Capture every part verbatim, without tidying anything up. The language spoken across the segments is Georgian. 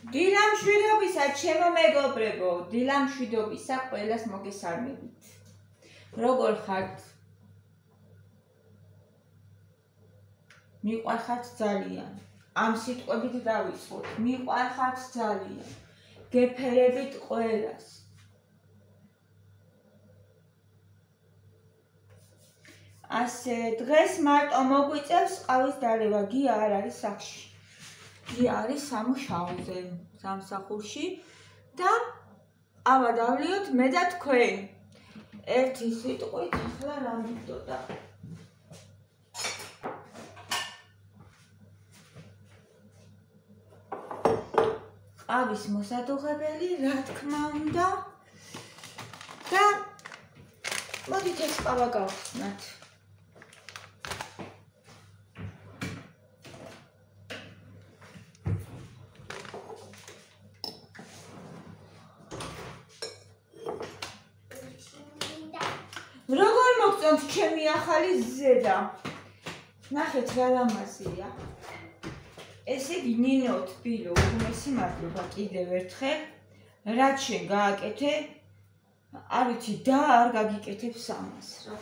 დილამშვიდობისა, ჩემო მეგობრებო, დილამშვიდობისა ყველას მოგესალმებით. როგორ ხართ? მიყვარხართ ძალიან. ამ სიტყვებით დავიწყოთ. მიყვარხართ ძალიან. გეფერებით ყველას. ასე, დღეს მარტო მოგვიწევს ყავის დალევა, გია არ არის სახში. გია არის სამუშაოზე, სამსახურში და ამა დავლიოთ მე და თქვენ. ერთი სიტყვით ახლა რა მიდოდა? ყავის მოსადუღებელი, რა თქმა უნდა და მოდით ეს ყავა გავხსნათ. როგორ მოგწონთ ჩემი ახალი ზედა? ნახეთ რა ლამაზია. ესე იგი ნინო თბილო, უმესი მადლობა კიდევ ერთხელ. რაც შენ გააკეთე, არ ვიცი და არ გაგიკეთებს ამას რა.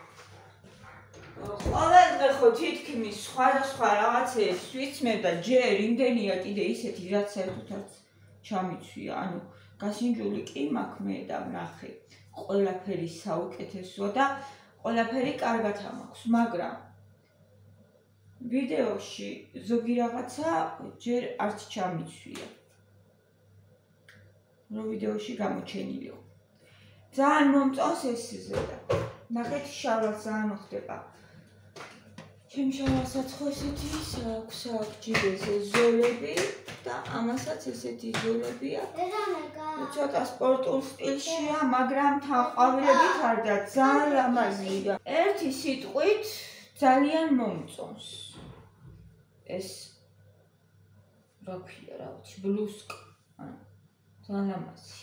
ყოველ დღე ხო თითქმის სხვადასხვა რაღაცებს ვიცმევ და ჯერ იმდენია კიდე ისეთი რაც საერთოდ ჩამიცვია. ანუ გასინჯული კი მაქვს მე და ვნახე. ყველაფერი საუკეთესოა და ყველაფერი კარგად მაქვს, მაგრამ ვიდეოში ზოგი რაღაცა ჯერ არც ჩამიცვია. რომ ვიდეოში გამოჩენილიყო. ძალიან მომწონს ეს ზედა. ნახეთ შავრად ძალიან მოხდება. ჩემ შავარსაც ხო ესეთი აქვს აქ ჯიბეზე ზოლები და ამასაც ესეთი ზოლები აქვს. ცოტა სპორტულ სტილშია, მაგრამ თანყვავილებით არ და ძალიან ლამაზია. ერთი სიტყვით ძალიან მომწონს. ეს რა ქვია, რა ვიცი, ბლუსკა. ანუ ძალიან ლამაზია.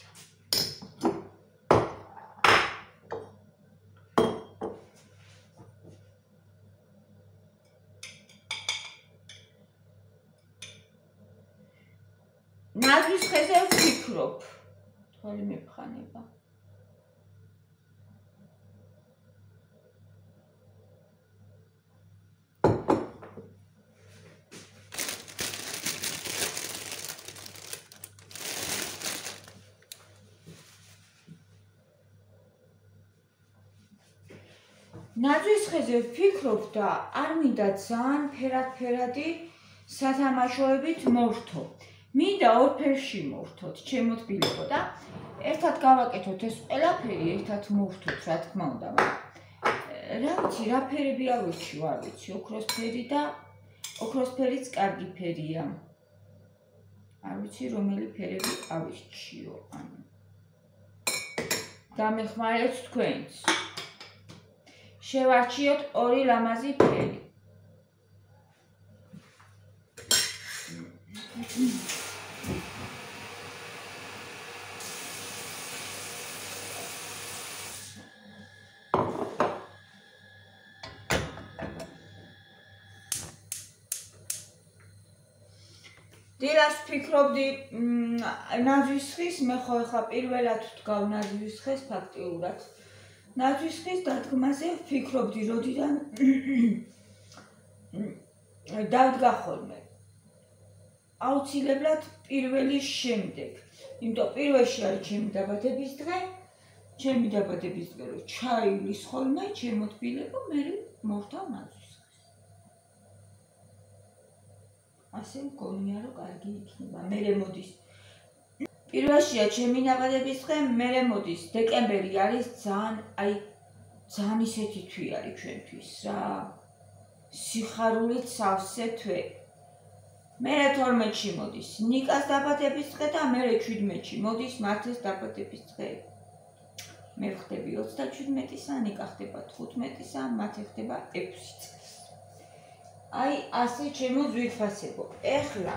ნაძვის ხეზე ვფიქრობ. თვალი მეფხანება. ნაძვის ხეზე ვფიქრობ და არ მინდა ძალიან ფერად-ფერადი სათამაშოებით მოვრთო. მინდა ორ ფერში მოვრთოთ, ჩემო თბილებო და ერთად გავაკეთოთ ეს ყველაფერი, ერთად მოვრთოთ, რა თქმა უნდა, მაგრამ რა ვიცი, რა ფერები ავირჩიო, არ ვიცი, ოქროსფერი და ოქროსფერიც კარგი ფერია. არ ვიცი, რომელი ფერები ავირჩიო, ანუ დამეხმარეთ თქვენს. შევარჩიოთ ორი ლამაზი ფერი. დილას ვფიქრობდი ნაძვის ხის, მე ხო ეხლა პირველად ვდგავ ნაძვის ხეს ფაქტიურად. ნაძვის ხის დადგმაზე ვფიქრობდი, როდიდან დავდგა ხოლმე. აუცილებლად პირველი შემდეგ. იმიტომ პირველში არის ჩემი დაბადების დღე, ჩემი დაბადების დღე რომ ჩაივლის ხოლმე, ჩემო თბილებო, მე მოვთავ ნაძვის ხეს. ასე მგონია, რომ კარგი იქნება. მერე მოდის. პირველშია ჩემი დაბადების დღე, მერე მოდის. დეკემბერი არის ძალიან, აი, ძალიან ისეთი თვე არის ჩვენთვის რა. სიხარულით სავსე თვე. მერე თორმეტში მოდის ნიკას დაბადების დღე და მერე შვიდმეტში მოდის მათეს დაბადების დღე. მე ხდები ოცდაშვიდმეტისა, ნიკა ხდება თხუთმეტისა, მათე ხდება ექვსი წელს. აი, ასე ჩემო ძვირფასებო. ეხლა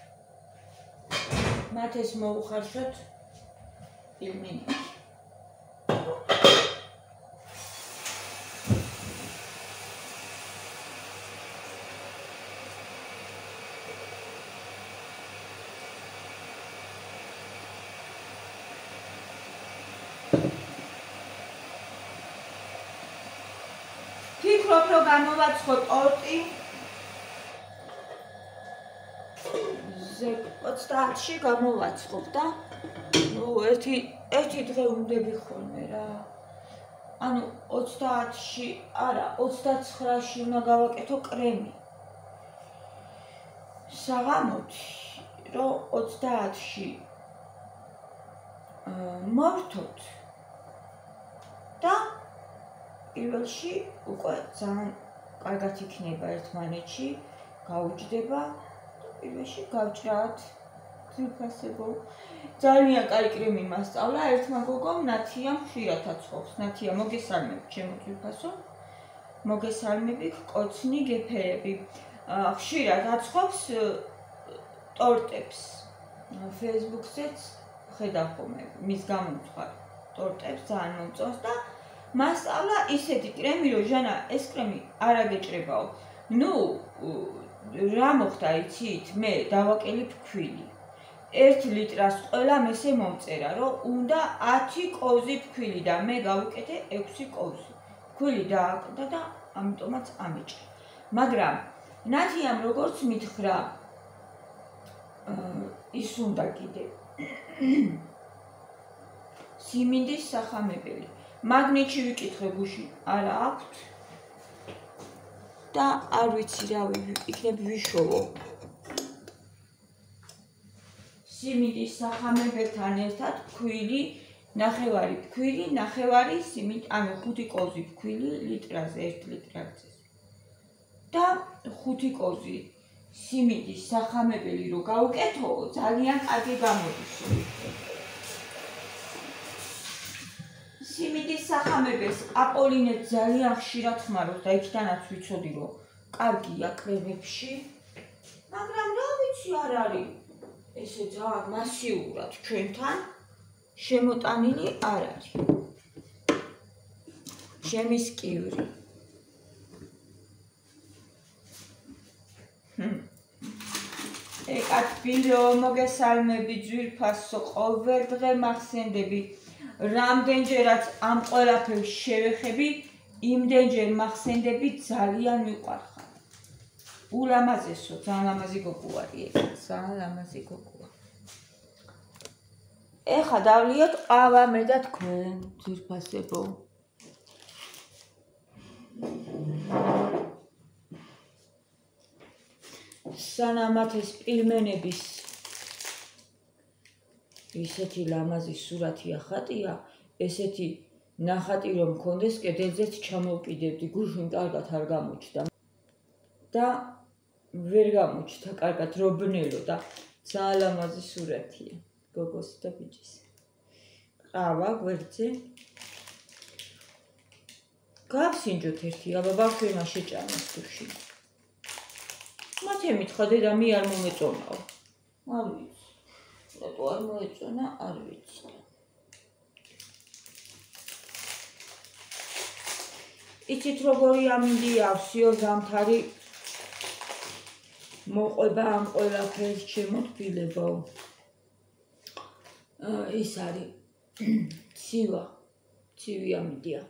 მათეს მოუხარშოთ ფილმინი. ვფიქრობ, რომ გამოვაცხო ტორტი ოცდაათში გამოვაცხობ და ნუ ერთი ერთი დღე უნდები ხოლმე რა. ანუ ოცდაათში, არა, ოცდაცხრაში უნდა გავაკეთო კრემი. საღამოთი, რომ ოცდაათში მოვთოთ და პირველში უკვე ძალიან კარგად იქნება ერთმანეთში, გაუჯდება და პირველში გავჭრათ ძვირფასებო. ძალიან კაი კრემი მასწავლა ერთმა გოგომ, ნათიამ ხშირად აცხობს. ნათია, მოგესალმებ, ჩემო ძვირფასო. მოგესალმები, კოცნი გეფერები. ხშირად აცხობს ტორტებს. Facebook-ზეც ხედავ ხოლმე, მის გამომცხარ ტორტებს ძალიან მომწონს და მასწავლა ისეთი კრემი, რომ ჟანა, ეს კრემი არ აგეჭრებაო. ნუ რა მოხდა იცით? მე დავაკელი ფქვილი. ერთ ლიტრას ყველა მესე მომწერა, რომ უნდა ათი კოვზი ფქვილი და მე გავუკეთე ექვსი კოვზი. ფქვილი დააკვდა და ამიტომაც ამეჭრა. მაგრამ ნათიამ როგორც მითხრა, ის უნდა კიდე სიმინდის სახამებელი. მაგნიტში ვიკითხე გუში არა აქვთ და არ ვიცი რა ვიქნებ ვიშოვო. სიმინდის სახამებელთან ერთად ფქვილი, ნახევარი ფქვილი, ნახევარი სიმინდი, ანუ ხუთი კოვზი ფქვილი ლიტრაზე, ერთ ლიტრაზე. და ხუთი კოვზი სიმინდის სახამებელი რო გავუკეთო, ძალიან კარგი გამოდის. სიმინდის სახამებელს აპოლინეთ ძალიან ხშირად ხმარობს და იქიდანაც ვიცოდი, რომ კარგია კრემებში, მაგრამ რა ვიცი არ არის ესე ძალიან მასიურად ჩვენთან შემოტანილი არ არის. ჩემი სკივრი. ეკათბილო, მოგესალმები ძვირფასო, ყოველ დღე მახსენდები. რამდენჯერაც ამ ყველაფერს შევეხები, იმდენჯერ მახსენდები ძალიან მიყვარხარ. ულამაზესო, ძალიან ლამაზი გოგოარი, ძალიან ლამაზი გოგოა. ეხა დავლიოთ ყავა მე და თქვენ, ძვირფასებო. სანამ მათეს პირმენების ისეთი ლამაზი სურათი ახატია, ესეთი ნახატი რომ მქონდეს, კედელზეც ჩამოვკიდებდი, გუშინ კარგად არ გამოჩნდა და ვერ გამოჩნდა კარგად რობნელო და ძალიან ლამაზი სურათია გოგოს და ბიჭის. ყავა გვერდზე. გავსინჯოთ ერთი, აბა ბავშვებმა შეჭამოს გუში. მათე მითხრა დედა მე არ მომეწონაო. არ ვიცი. რატო არ მოეწონა, არ ვიცი. იცით როგორი ამინდია, ვსიო ზამთარი მოყვება ამ ყველაფერს ჩემო თბილებო. ეს არის ცივა, ცივი ამინდია.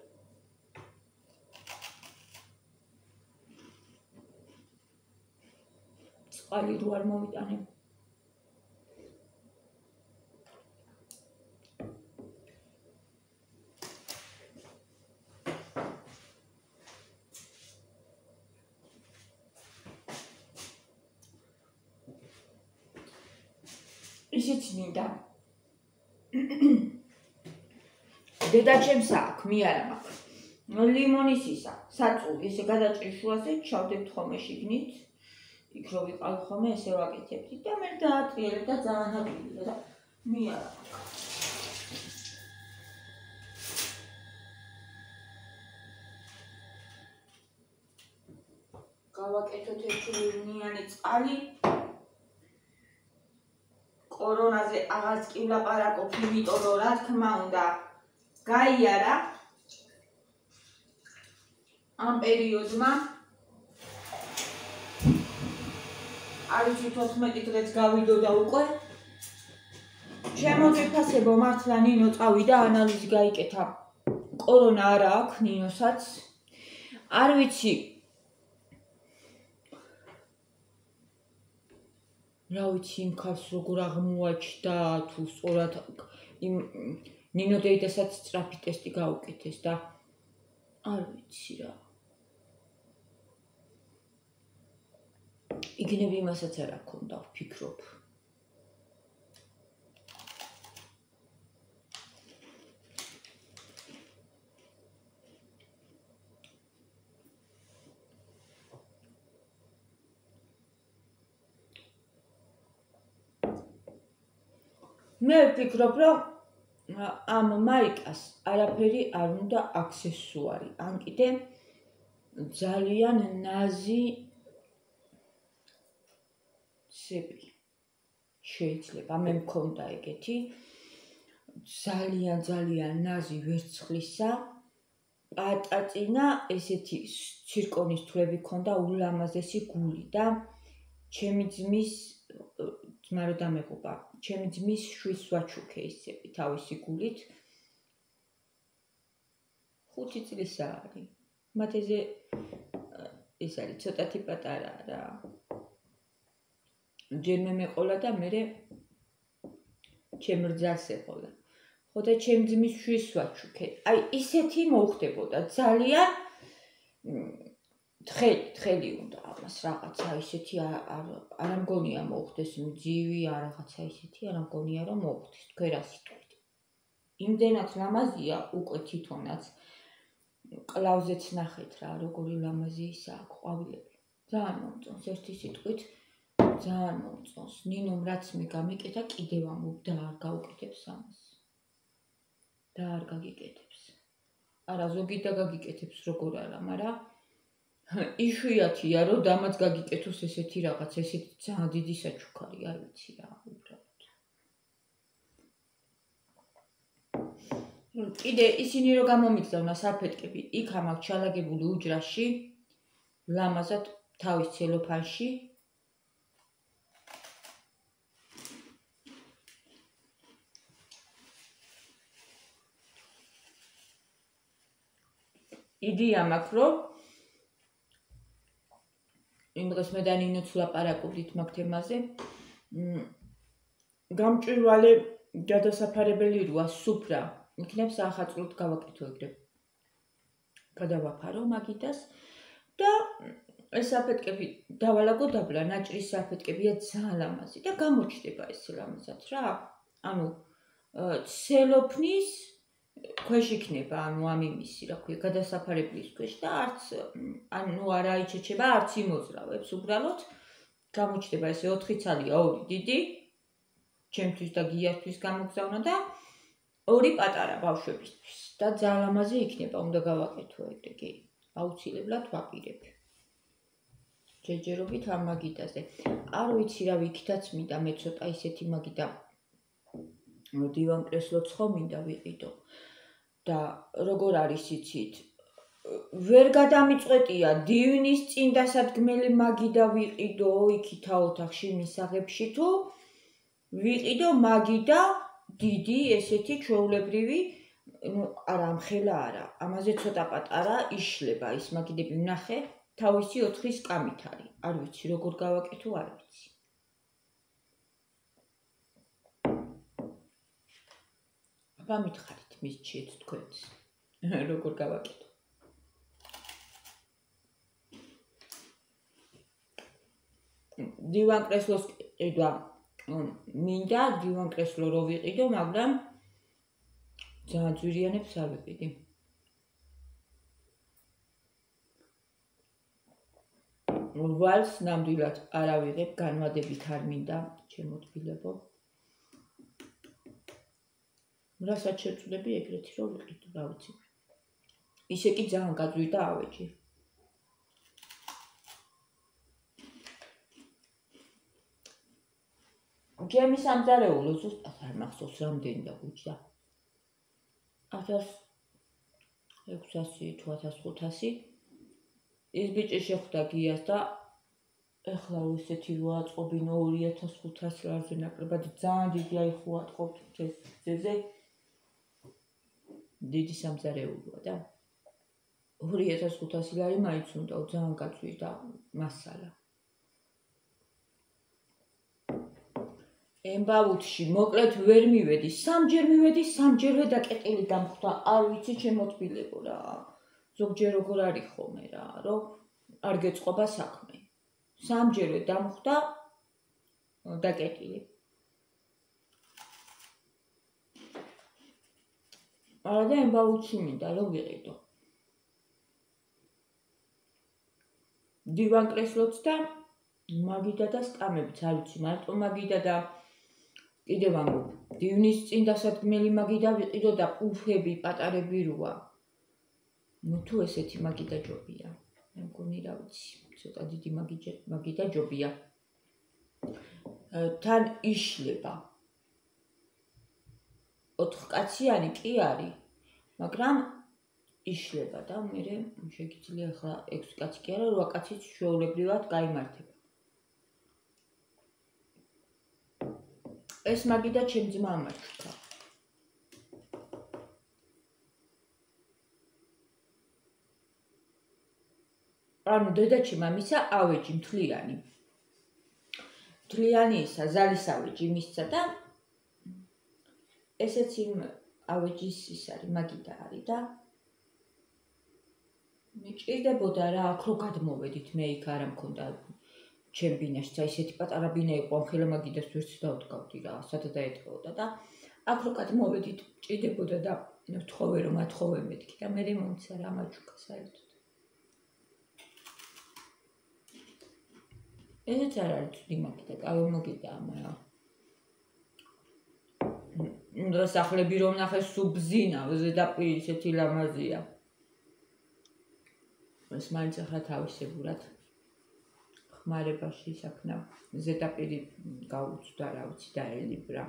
წყალი რო არ მოვიტანებ. ისიც მინდა. დედაჩემსა აქვს, მე არა მაქვს. ლიმონის ისა, საწული, ესე გადაჭრის შუაზე, ჩავდებთ ხოლმე შიგნით. იქ რო ვიყავ ხოლმე, ესე ვაკეთებდით და მე დაატრიალებ და ძალიან აპირია და მე არა მაქვს. გავაკეთოთ ერთი ირნიანი წყალი. კორონაზე აღარც კი ვლაპარაკობ, იმიტომ რომ რა თქმა უნდა გაიარა ამ პერიოდმა. არ ვიცი თოთხმეტი დღეც გავიდოდა უკვე. ჩემო ძვირფასებო, მართლა ნინო წავიდა ანალიზი გაიკეთა. კორონა არა აქვს ნინოსაც. არ ვიცი რა ვიცი იმ ქალს როგორ აღმოაჩნდა თუ სწორად იმ ნინო დეიდასაც სწრაფი ტესტი გაუკეთეს და არ ვიცი რა იგნები იმასაც არ აქონდა ვფიქრობ მე ვფიქრობ რომ ამ მაიკას არაფერი არ უნდა აქსესუარი ან კიდე ძალიან ნაზი სები შეიძლება მე მქონდა ეგეთი ძალიან ძალიან ნაზი ვერცხლისა პატაწინა ესეთი ცირკონის თვლები ქონდა ულამაზესი გული და ჩემი ძმის ძმა რო დამეღუპა ჩემი ძმის შვილს ვაჩუქე ისები თავისი გულით ხუთი წლისა არის მათეზე ეს არის ცოტათი პატარა რა ჯერმე მეყოლა და მერე ჩემ რძალს ეყოლა ხო და ჩემ ძმის შვილს ვაჩუქე აი ისეთი მოხდებოდა ძალიან თხელი თხელი უნდა ამას რაღაცა ისეთი არ ამგონია მოხდეს მძივი არ რაღაცა ისეთი არ ამგონია რომ მოხდეს თქვენ რა სიტყვით იმდენად ლამაზია უკვე თვითონაც კლავზეც ნახეთ რა როგორი ლამაზი ისაა ყვავილები ძალიან მომწონს ერთი სიტყვით ძალიან მომწონს ნინომ რაც მე გამიკეთა კიდევ ამობ და არ გაუკეთებს ამას და არ გაგიკეთებს არა ზოგი და გაგიკეთებს როგორ არა მაგრამ იშვიათია რომ დამაც გაგიკეთოს ესეთი რაღაც ესეთი ძალიან დიდი საჩუქარი არ ვიცი რა უბრალოდ კიდე ისინი რომ გამომიგზავნა საფეთკები იქ ამაქვს ჩალაგებული უჯრაში ლამაზად თავის ცელოფანში იდეა მაქვს რომ იმ დღეს მე და ნინოც ვლაპარაკობდით მაგ თემაზე გამჭვირვალე გადასაფარებელი როა სუფრა იქნებს ახალწლად გავაკეთო ეგრე გადავაფარო მაგიტას და ეს საფეთკები დავალაგო დაბლა ნაჭრის საფეთკებია ძალიან ლამაზი და გამოჩნდება ეს ლამაზად რა ანუ ცელოფნის ქვეშ იქნება ანუ ამ იმისი რა ქვია გადასაფარებლის ქვეშ და არც ანუ არა იჩეჩება არც იმოძრავებს უბრალოდ გამოჩნდება ესე ოთხი ცალია ორი დიდი ჩემთვის და გიასთვის გამოგზავნა და ორი პატარა ბავშვებისთვის და ძალიან ლამაზი იქნება უნდა გავაკეთო ეგრე კი აუცილებლად ვაპირებ ჯერჯერობით ამ მაგიტაზე არ ვიცი რა ვიქითაც მინდა მე ცოტა ისეთი მაგიტა დივან კრესლოც ხო მინდა ვიყიდო და როგორ არის იცით ვერ გადამიწყვეტია დივნის წინდასადგმელი მაგიდა ვიყიდო იქითა ოთახში მისაღებში თუ ვიყიდო მაგიდა დიდი ესეთი ჩვეულებრივი ну არა ამხელა არა ამაზე ცოტა პატარა იშლება ის მაგიდები ვნახე თავისი ოთხის კამით არის არ ვიცი როგორ გავაკეთო არ ვიცი აბა მითხარით მისჩიეთ თქვენს როგორ გავაკეთო დივან კრესლოს ყიდვა მინდა დივან კრესლო რო ვიყიდო მაგრამ ძალიან ძვირიანებს არ ვიყიდი ვალს ნამდვილად არ ავიღებ განვადებით არ მინდა ჩემო თბილებო რასაც შეწყვდები ეგრეთი რომ ვიყიდო რა ვიცი ისე კი ძალიან გაძვირდა ავეჯი ჩემი სამზარეულო ზუსტად არ მახსოვს რამდენი დაგუჯდა ათას ექვსასი თუ ათას ხუთასი ის ბიჭი შეხვდა გიას და ეხლა ისეთი როა აწყობინო ორი ათას ხუთასი ლარზე ნაკლებად ძალიან დიდი აიხო ატყობთ ეს ძეზე დიდი სამზარეულოა და ორი ათას ხუთასი ლარი მაინც უნდა ძალიან გაწვი და მასალა. ემბაუთში მოკლედ ვერ მივედი, სამჯერ მივედი, სამჯერვე დაკეტილი დამხვდა, არ ვიცი ჩემო თბილებო რა. ზოგჯერ როგორ არის ხოლმე რა, რომ არ გეწყობა საქმე. სამჯერვე დამხვდა დაკეტილი. არა და ემბაუთში მინდა რომ ვიყიდო. დივან კრესლოც და მაგიდა და სკამებიც, არ ვიცი, მარტო მაგიდა და კიდევ ამბობ, დივნის წინ დასადგმელი მაგიდა ვიყიდო და პუფები, პატარები როა. ნუ თუ ესეთი მაგიდა ჯობია. მე მგონი რა ვიცი, ცოტა დიდი მაგიდა ჯობია. თან იშლება. ოთხკაციანი კი არის, მაგრამ იშლება და მე შეგიძლია ახლა ექვსი კაცი კი არა, რვა კაციც ჩვეულებრივად გაიმართება. ეს მაგიდა ჩემ ძმა ამარჩა. ანუ დედაჩემ ამისა ავეჯი მთლიანი. მთლიანი ისა ზალის ავეჯი მისცა და ესეც იმ ავეჯის ის არის, მაგიდა არის და მიჭირდებოდა რა, აქ რო გადმოვედით, მე იქ არა მქონდა ჩემ ბინაში, და ისეთი პატარა ბინა იყო, ამ ხელა მაგიდას ვერც დავდგავდი რა, სადა დაეტყოდა და აქ რო გადმოვედით, ჭირდებოდა და ვთხოვე რომ ათხოვე მეთქი და მე მომცა რა მაჩუკა საერთოდ. ესეც არ არის ცუდი მაგიდა, კავე მაგიდაა, მაგრამ უნდა სახლები რომ ნახეს სუბზინა, ზედაპირი ისეთი ლამაზია. ეს მაინც ახლა თავისებურად ხმარებაში საქმე ზედაპირი გაუწვდა რა ვიცი და ელიბრა.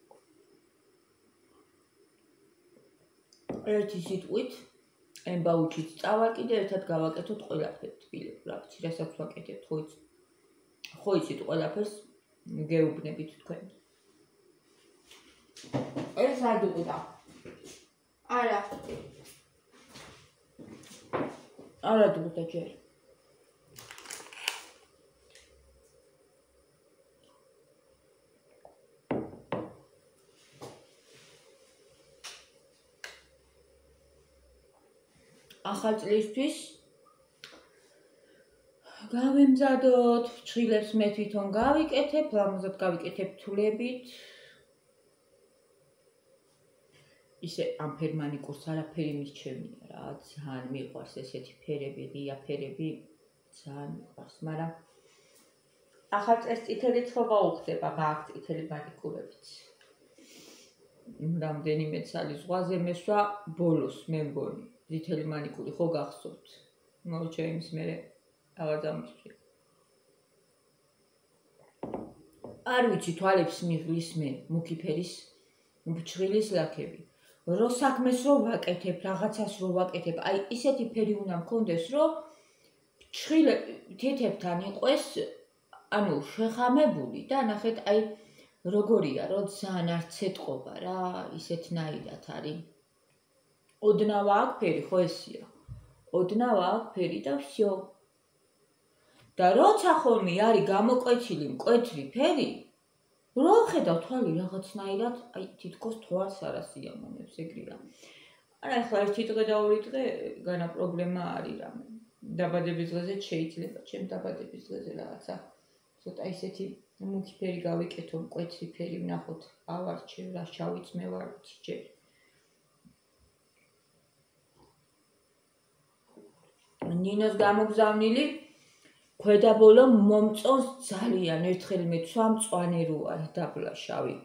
ერთი სიტყვით ემბაუთშიც წავალ კიდე ერთად გავაკეთოთ ყველაფერს თბილებ რა ვიცი რასაც ვაკეთებთ ხო იცით ხო იცით ყველაფერს გეუბნებით თქვენ. ეს არ დუღდა. არა. არა დუღდა ჯერ. ახალ წლისთვის გავემზადოთ, ფრჩხილებს მე თვითონ გავიკეთებ, ლამაზად გავიკეთებ თვლებით. ისე ამ ფერმანიკურს არაფერი მისჩემია რა, ძალიან მიყვარს ესეთი ფერები, ღია ფერები, ძალიან მიყვარს, მაგრამ ახალ წელს წითელი წყობა უხდება, გააქვს წითელი მანიკურებიც. რამდენიმე ცალი ზღვაზე მესვა ბოლოს მე მგონი, წითელი მანიკური ხო გახსოვთ? მოვჭე იმის მერე აღარ დამისვი. არ ვიცი თვალებს მიღლის მე მუქი ფერის მჩხილის ლაქები. რო საქმეს რო ვაკეთებ, რაღაცას რო ვაკეთებ, აი ისეთი ფერი უნდა მქონდეს, რომ ჩხილები თითებთან იყოს, ანუ შეხამებული და ნახეთ, აი როგორია, რომ ძალიან არ ცეტყობა რა, ისეთნაირად არის. ოდნავა აქვს ფერი, ხო ესია. ოდნავა აქვს ფერი და всё. და როცა ხოლმე არის გამოკვეთილი მკვეთრი ფერი, რო ხედავ თვალი რაღაცნაირად, აი თითქოს თვალს არ ასიამოვნებს ეგრე რა. არა ახლა ერთი დღე და ორი დღე განა პრობლემა არის რამე. დაბადების დღეზე შეიძლება, ჩემ დაბადების დღეზე რაღაცა ცოტა ისეთი მუქი ფერი გავიკეთო, მკვეთრი ფერი ვნახოთ, ავარჩევ რა შავიც მე ვარ ჯერ. ნინოს გამოგზავნილი ქვედაბოლო მომწონს ძალიან, ერთხელ მეცვა მწვანე რო არის დაბლა შავი.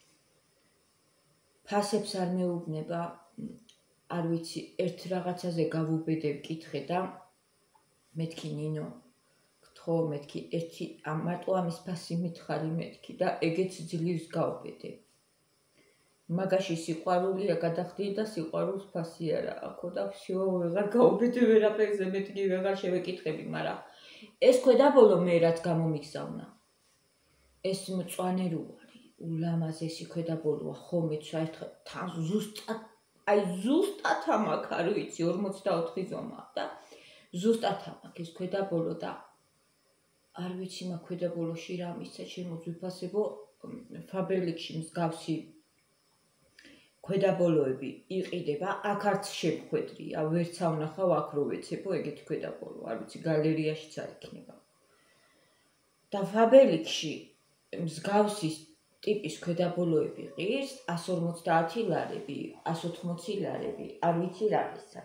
ფასებს არ მეუბნება, არ ვიცი, ერთ რაღაცაზე გავუბედებ კითხე და მეთქი ნინო, გთხოვ მეთქი, ერთი მარტო ამის ფასი მითხარი მეთქი და ეგეც ძლივს გავუბედებ. მაგაში სიყვარულია გადახდი და სიყვარულს ფასი არა აქო და всё, ვეღარ გავუბედებ ვერაფერზე მეთქი, ვეღარ შევეკითხები, მაგრამ ეს ქვედაბოლო მე რაც გამომიგზავნა. ეს მწვანე რო არის, ულამაზესი ქვედაბოლოა, ხომ მეცვა ერთხელ თან ზუსტად აი ზუსტად ამაკ არ ვიცი ორმოცდაოთხი ზომა და ზუსტად ამაკ ეს ქვედაბოლო და არ ვიცი მაგ ქვედაბოლოში რა მისცა ჩემო ძვირფასებო ფაბერლიქსში მსგავსი ქვედაბოლოები იყიდება აქ არც შემხვედრია ვერც ავნახავ აქ რო ვეცებო ეგეთი ქვედაბოლო არ ვიცი გალერეაშიც არ იქნება და ფაბერლიქსში მსგავსი ტიპის ქვედაბოლოები ყირს ას ორმოცდაათი ლარები ას ოთხმოცი ლარები არ ვიცი რა ისაა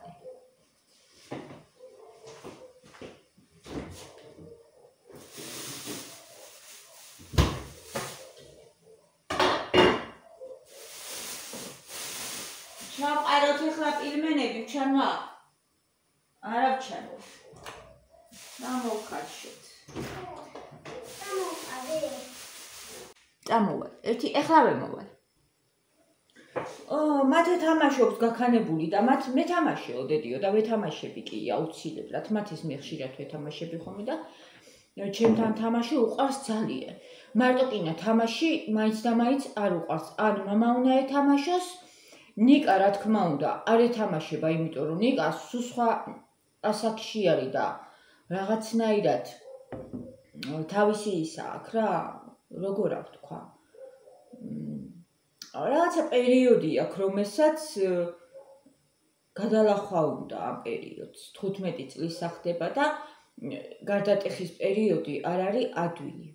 ჩავყაროთ ახლა პილმენები ჩანვა არა ვჩანო დამოვხარშოთ წამოვალ ერთი ეხლავე მოვალ ო მათე თამაშობს გაქანებული და მათ მე თამაშეო დედიო და ვეთამაშები კი აუცილებლად მათეს მე ხშირად ვეთამაშები ხოლმე და ჩემთან თამაში უყვარს ძალიან მარტო კინა თამაში მაინც და მაინც არ უყვარს ან მამა უნდა ეთამაშოს ნიკა რა თქმა უნდა არ ეთამაშება იმიტომ რომ ნიკა სულ სხვა ასაკში არის და რაღაცნაირად თავისი ისა აქვს რა როგორ არ ვთქვა რაღაცა პერიოდი აქვს რომელსაც გადალახვა უნდა ამ პერიოდს თხუთმეტი წლის სახდება და გარდატეხის პერიოდი არ არის ადვილი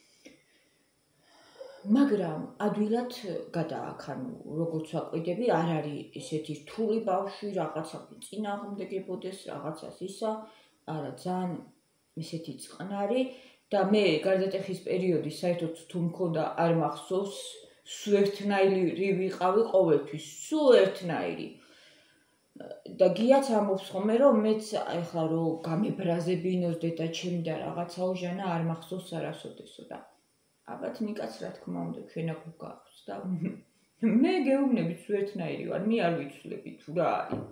მაგრამ ადვილად გადააქ ანუ როგორც ვაკვირდები არ არის ესეთი რთული ბავშვი რაღაცა წინააღმდეგებოდეს რაღაცას ისა არა ძალიან ესეთი წყნარი და მე გარდატეხის პერიოდი საერთოდ თუ მქონდა არ მახსოვს სულ ერთნაირი ვიყავი ყოველთვის სულ ერთნაირი და გიაც ამობს ხოლმე რომ მეც ახლა რომ გამებრაზებინოს დედა ჩემი და რაღაცა ოჟანა არ მახსოვს არასოდესო და ალბათ ნიკაც რა თქმა უნდა ჩვენაგ გავს და მე გეუბნებით სულ ერთნაირი ვარ მე არ ვიცვლები თუ რა არის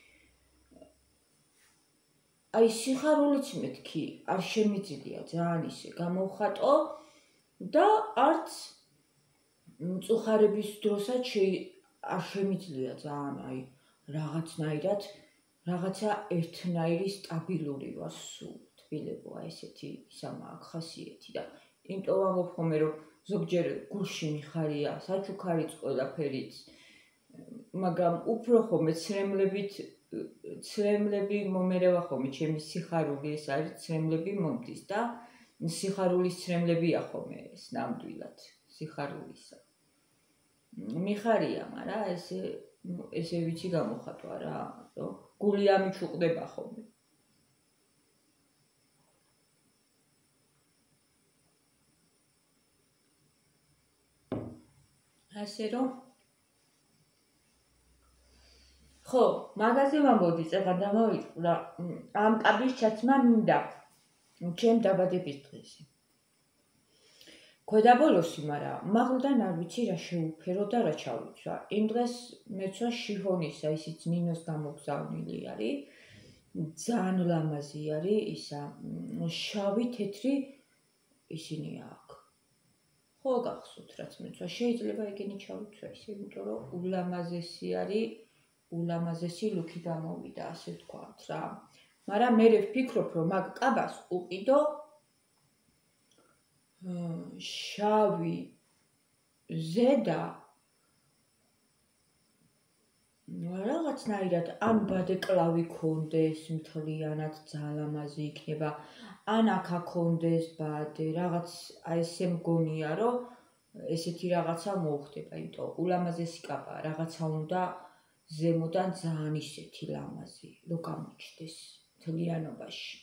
აი სიხარულიც მეთქი არ შემიძლია ძალიან ისე გამოვხატო და არც მწუხარების დროსაც არ შემიძლია ძალიან აი რაღაცნაირად რაღაცა ერთნაირი სტაბილური ვარ სულ თბილებოა ესეთი ისამა აქვს ხასიათი და იმიტომ ვამბობ ხოლმე რომ ზოგჯერ გულში მიხარია საჩუქარიც ყველაფერიც მაგრამ უფრო ხოლმე ცრემლებით ცრემლები მომერევა ხოლმე ჩემი სიხარული ეს არის ცრემლები მომდის და სიხარულის ცრემლებია ხოლმე ეს ნამდვილად სიხარულისა მიხარია მაგრამ ესე ესე ვიცი გამოხატვა რა რომ გული ამიჩუყდება ხოლმე ასე რომ ხო მაგაზე ვამბობდი წეღან დამოვიწყო და ამ კაბის ჩაცმა მინდა ჩემ დაბადების დღეზე ქვედაბოლოსი მაგრამ მაღლიდან არ ვიცი რა შეუფერო და რა ჩავიცვა იმ დღეს მეცვა შიფონისა ისიც ნინოს გამოგზავნილი არის ძალიან ლამაზი არის ისა შავი თეთრი ისინი აქვს ხო გახსოვთ რაც მეცვა შეიძლება ეგენი ჩავიცვა ისე იმიტომ რომ ულამაზესი არის ულამაზესი ლუკი გამოვიდა ასე ვთქვათ რა მაგრამ მე ვფიქრობ რომ მაგ კაბას უყიდო შავი ზედა რაღაცნაირად ან ბადეკლავი ქონდეს მთლიანად ძალიან ლამაზი იქნება ან აქ აქონდეს ბადე რაღაც აი ესე მგონია რომ ესეთი რაღაცა მოხდება იმიტომ ულამაზესი კაბა რაღაცა უნდა ზემოდან ძალიან ისეთი ლამაზი რო გამოჩნდეს მთლიანობაში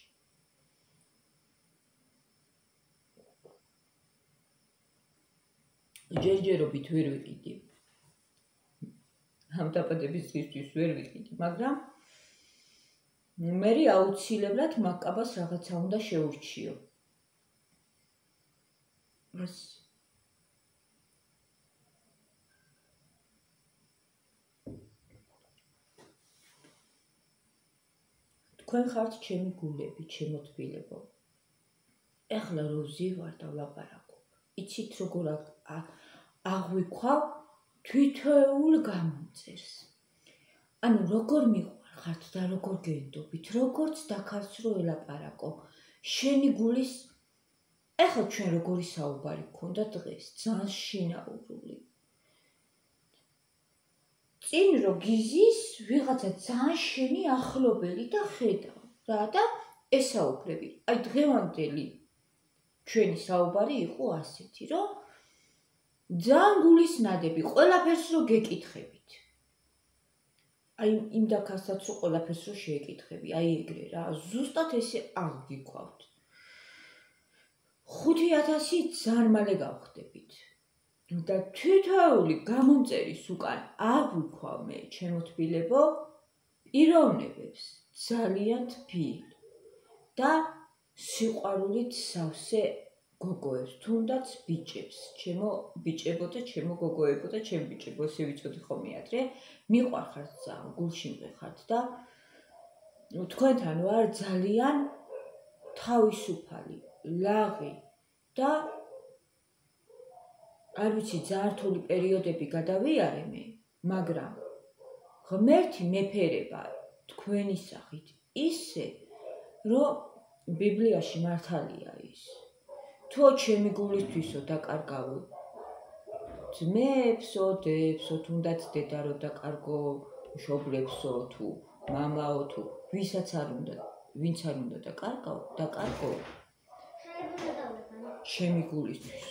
ჯერჯერობით ვერ ვიყიდი ამ დაბადების დღისთვის ვერ ვიყიდი მაგრამ მე აუცილებლად მაგ კაბას რაღაცა უნდა შეურჩიო ეს თქვენ ხართ ჩემი გულები ჩემო თბილებო ეხლა რო ვზივარ და ვლაპარაკობ იცით როგორ აღვიქვა თვითეულ გამომწერს ანუ როგორ მიყვარხართ და როგორ გენდობით, როგორც დაქარს რო ელაპარაკო, შენი გულის ეხლა ჩვენ როგორი საუბარი გქონდა დღეს, ძალიან შინაურული. წინ რო გიზის ვიღაცა ძალიან შენი ახლობელი და ხედავ რა და ესაუბრები. აი დღევანდელი ჩვენი საუბარი იყო ასეთი, რომ ძალიან გულის ნადები, ყველაფერს რო გეკითხებით. აი იმ დაქასაც რო ყველაფერს რო შეეკითხები, აი ეგრე რა, ზუსტად ესე არ გიქვავთ. ხუთი ათასი ძალიან მალე გავხდებით. და თითოეული გამომწერის უკან აღვიქვავ მე ჩემო თბილებო პიროვნებებს ძალიან თბილ და სიყვარულით სავსე გოგოებს, თუნდაც ბიჭებს, ჩემო ბიჭებო და ჩემო გოგოებო და ჩემ ბიჭებო, ესე ვიცოდი ხოლმე ადრე, მიყვარხართ ძალიან, გულში მღეხართ და თქვენთან ვარ ძალიან თავისუფალი, ლაღი და არ ვიცი ძალიან რთული პერიოდები გადავიარე მე, მაგრამ ღმერთი მეფერება თქვენი სახით ისე, რომ ბიბლიაში მართალია ის. თუ ჩემი გულისთვისო დაკარგავო ძმებსო, დებსო, თუნდაც დედა რო დაკარგო, მშობლებსო თუ მამაო თუ ვისაც არ უნდა, ვინც არ უნდა დაკარგავ, დაკარგო ჩემი გულისთვისო.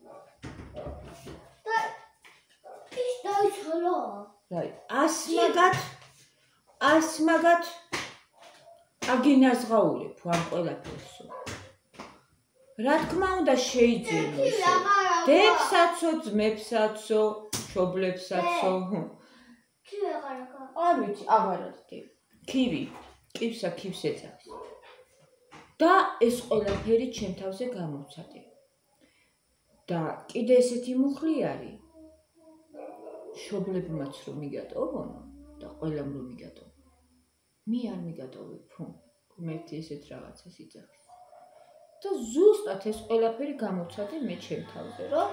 რაი, ასმაგად, ასმაგად აგინაზღაულებ ამ ყველაფერსო. რა თქმა უნდა შეიძლება ისე. დებსაცო, ძმებსაცო, მშობლებსაცო. კი აღარ აქვს. არ ვიცი, აღარ არის. ქივი, კივსა ქივს ეძახის. და ეს ყველაფერი ჩემ თავზე გამოვცადე. და კიდე ესეთი მუხლი არის. შობლებმაც რომ მიგატოვონ და ყველამ რომ მიგატოვონ. მე არ მიგატოვებ ფუ, ღმერთი ესეთ რაღაცას იძახის. და ზუსტად ეს ყველაფერი გამოვცადე მე ჩემ თავზე, რომ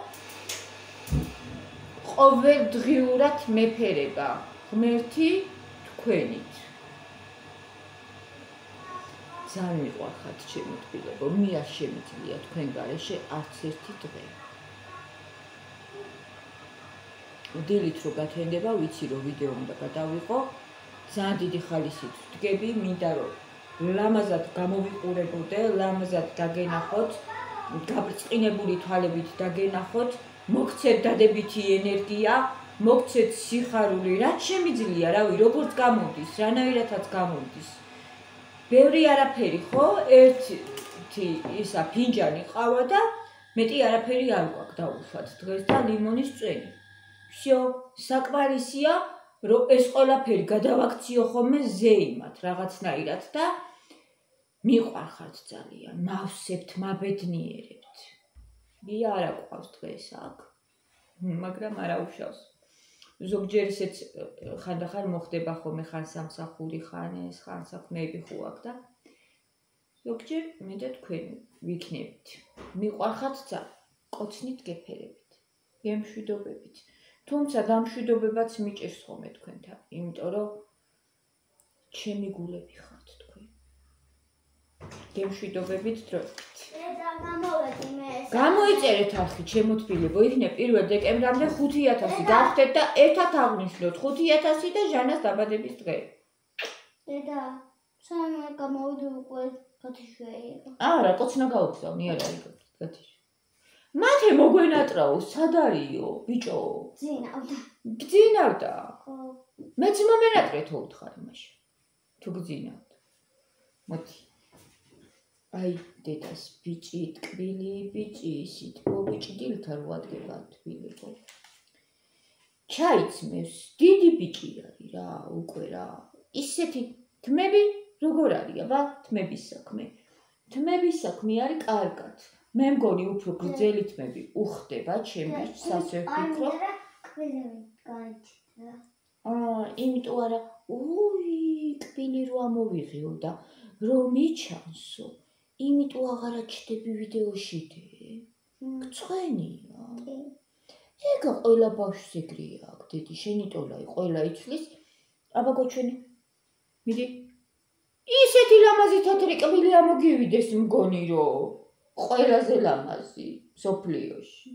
ყოველდღიურად მეფერება ღმერთი თქვენით. ძალიან მიყვარხართ ჩემო თბილებო, მე არ შემიძლია თქვენ გარეშე არც ერთი დღე. დილით რო გათენდება, ვიცი რომ ვიდეო უნდა გადავიყო, ძალიან დიდი ხალისით ვდგები, მინდა რომ ლამაზად გამოვიყურებოდე, ლამაზად დაგენახოთ, გაბრწყინებული თვალებით დაგენახოთ, მოგცეთ დადებითი ენერგია, მოგცეთ სიხარული, რაც შემიძლია, რავი, როგორც გამოდის, რანაირადაც გამოდის. ბევრი არაფერი ხო, ერთი ისა ფინჯანი ყავა და მეტი არაფერი არ გვაქვს დაუშვათ დღეს და ლიმონის წვენი. всё, საკმარისია, რომ ეს ყველაფერი გადავაქციო ხოლმე ზეიმად რაღაცნაირად და მიყვარხართ ძალიან, მავსებთ, მაბედნიერებთ. მე არა გვყავს დღეს აქ, მაგრამ არა უშავს. ზოგჯერ ისეც ხანდახან მოხდება ხოლმე ხან სამსახური, ხან ეს, ხან საქმეები ხო აქვს და ზოგჯერ მე და თქვენ ვიქნებით. მიყვარხართ ძალიან, კოცნით გეფერებით, გემშვიდობებით. თუმცა დამშვიდობებაც მიჭირს ხოლმე თქვენთან, იმიტომ რომ ჩემი გულები ხართ თქვენ. გემშვიდობებით დროებით. და გამოვედი მე ეს. გამოიწერეთ არხი ჩემო თბილებო, იქნებ პირველ დეკემბრამდე ხუთი ათასი გავხდეთ და ერთად აღვნიშნოთ ხუთი ათასი და ჟანას დაბადების დღე. დედა, სანამ გამოვედი უკვე გათიშვეია. არა, კოცნა გაუგზავნი, არ არის გათიშ. მათე მოგვენატრაო, სად არისო, ბიჭო? ძინავდა. გძინავდა? ხო. მეც მომენატრე თუ უთხარი მაშინ. თუ გძინავდა. მოდი. აი დედას ბიჭი, ტკბილი ბიჭი, სიტყვა ბიჭი დილთა რო ადგება თბილებო. ჩაიცმევს, დიდი ბიჭი არის რა, უკვე რა. ისეთი თმები როგორ არის, აბა, თმების საქმე. თმების საქმე არის კარგად. მე მგონი უფრო გრძელი თმები უხდება ჩემთვის სასე ვფიქრობ. არა, კბილები გაიჭირა. აა, იმიტომ არა, უი, კბილი რო ამოვიღიო და რომ მიჩანსო. იმიტომ აღარ აჩდები ვიდეოში დე. გწვენია. ეგა ყველა ბავშვს ეგრეა, დედი, შენი ტოლაი ყველა იცლის. აბა გოჩვენი. მიდი. ისეთი ლამაზი თეთრი კბილი ამოგივიდეს მგონი რომ ყველაზე ლამაზი სოფლიოში.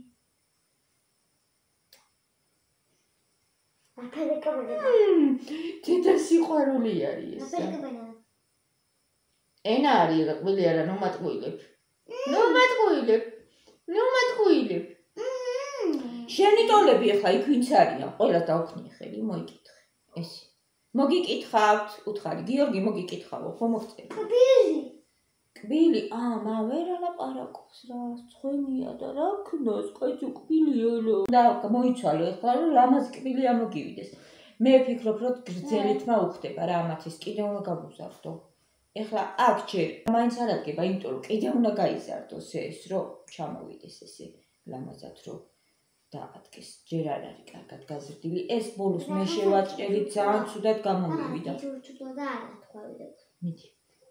აფერი კბილი. თეთა სიყვარული არის ეს. აფერი კბილი. ენა არის რა კბილი არა ნუ მატყუილებ. ნუ მატყუილებ. ნუ მატყუილებ. შენი ტოლები ახლა იქ ვინც არიან? ყველა დავხნი ხელი, მოიკითხე. ეს. მოგიკითხავთ, უთხარი, გიორგი მოგიკითხავო, ხო მოხდე? კბილი. კბილი, აა, მა ვერ ალაპარაკობს რა, ცხენია და რა ქნას, კაცო კბილია რა. და მოიცვალო ახლა რომ ლამაზი კბილი ამოგივიდეს. მე ვფიქრობ რომ გრძელითმა უხდება რა მათეს კიდე უნდა გამოზარდო. ეხლა აქ ჯერ მაინც არ ადგება, იმიტომ რომ კიდე უნდა გაიზარდოს ეს, რომ ჩამოვიდეს ესე ლამაზად რომ დაადგეს. ჯერ არ არის კარგად გაზრდილი. ეს ბოლოს მე შევაჭერი ძალიან ცუდად გამომივიდა. ჩურჩუდა და არა თქვავიდეთ. მიდი.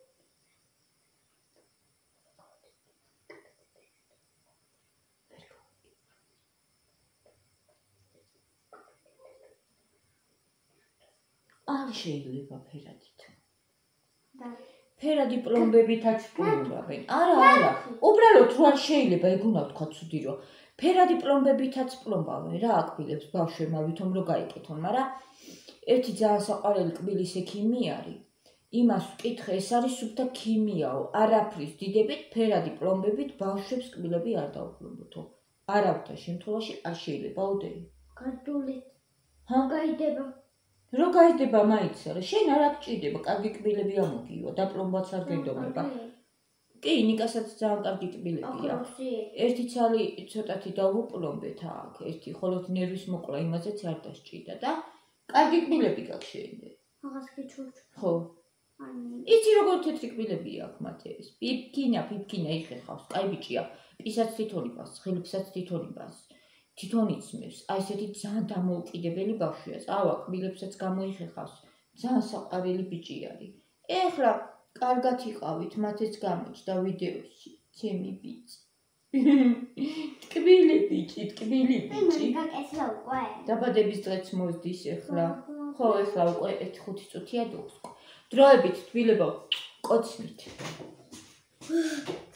არ შეიძლება ფერადით. ფერადი პლომბებითაც პლომბავენ. არა, არა. უბრალოდ რო არ შეიძლება ეგ უნდა თქვა ცუდი რომ ფერადი პლომბებითაც პლომბავენ რა აკბილებს ბავშვებმა ვითომ რო გაიკეთონ, მაგრამ ერთი ძალიან საყვარელი კბილის ექიმი არის. იმას ვკითხე, ეს არის სუფთა ქიმიაო, არაფრის დიდებით ფერადი პლომბებით ბავშვებს კბილები არ დაუპლომბოთო. არავითარ შემთხვევაში არ შეიძლება ოდენი. გართული. ჰა? გაიდება. რო გაიდება მაინც არა, შენ არ გჭირდება, კარგი კბილები ამოგივა, დაპლომბაც არ გენდომება. კი, ნიკასაც ძალიან კარგი კბილებია. ერთი ცალი ცოტათი დავუპლომბეთ აქ, ერთი ხოლოდ ნერვის მოკლა იმაზეც არ დასჭირდა და კარგი კბილები გაქვს შენ. აღას გიჩურჩ. ხო. იცი როგორ თეთრი კბილები აქვს მათეს. პიპკინა, პიპკინა იხეხავს, კაი ბიჭია. პისაც თვითონ იბას, ხელებსაც თვითონ იბას. თვითონ იცმევს. აი ესეთი ძალიან დამოუკიდებელი ბავშვია. წავა კბილებსაც გამოიხეხავს. ძალიან საყვარელი ბიჭი არის. ეხლა კარგად იყავით, მათეს გამოჩნდა ვიდეოში. ჩემი ბიჭი. ტკბილი ბიჭი, ტკბილი ბიჭი. გაკეთდა უკვე. დაბადების დღეც მოსდის ეხლა. ხო, ეხლა უკვე ერთი ხუთი წუთია დოქს. დროებით თბილებო, კოცნით.